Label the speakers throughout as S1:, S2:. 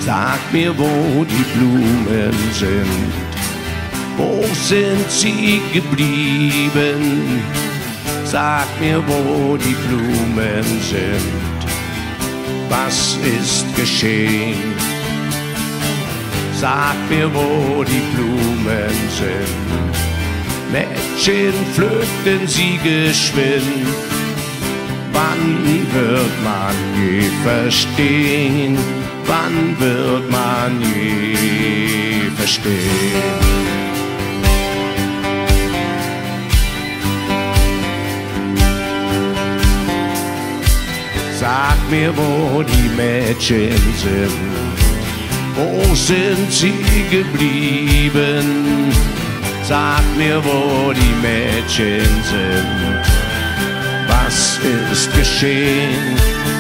S1: Sag mir, wo die Blumen sind, wo sind sie geblieben? Sag mir, wo die Blumen sind, was ist geschehen? Sag mir, wo die Blumen sind, Mädchen pflückten sie geschwind. Wann wird man je verstehen? Wann wird man je verstehen? Sag mir, wo die Mädchen sind, wo sind sie geblieben? Sag mir, wo die Mädchen sind, was ist geschehen?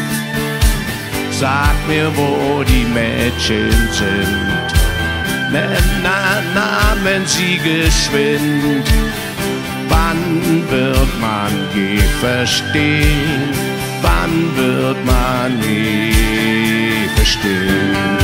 S1: Sag mir, wo die Mädchen sind, Männer nahmen sie geschwind. Wann wird man je verstehen? Wann wird man je verstehen?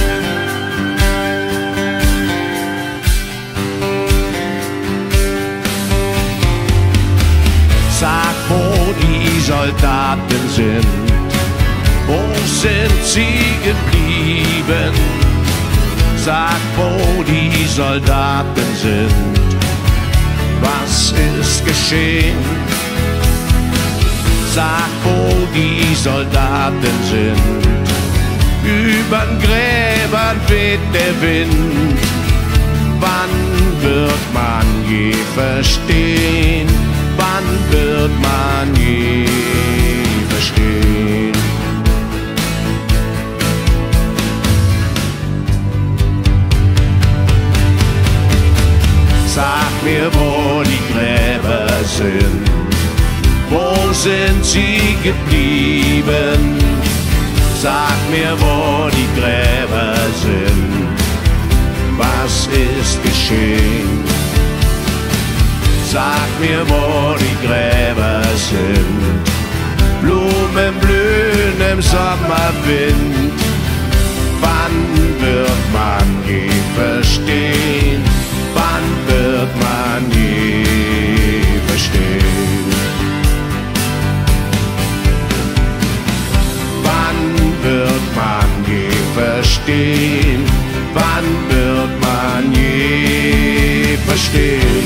S1: Sag, wo die Soldaten sind, wo sind sie geblieben? Sag, wo die Soldaten sind, was ist geschehen? Sag, wo die Soldaten sind, übern Gräbern weht der Wind. Wann wird man je verstehen? Wann wird man je verstehen? Sag mir, wo die Gräber sind, wo sind sie geblieben? Sag mir, wo die Gräber sind, was ist geschehen? Sag mir, wo die Gräber sind, Blumen blühen im Sommerwind. Wann wird man je verstehen? Wann wird man je verstehen? Wann wird man je verstehen? Wann wird man je verstehen?